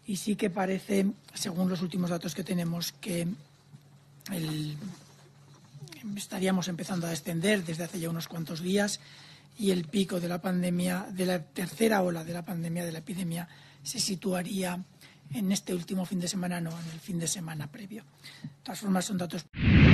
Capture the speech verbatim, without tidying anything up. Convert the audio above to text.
y sí que parece, según los últimos datos que tenemos, que el, estaríamos empezando a descender desde hace ya unos cuantos días y el pico de la pandemia, de la tercera ola de la pandemia, de la epidemia, se situaría en este último fin de semana, no en el fin de semana previo. De todas formas, son datos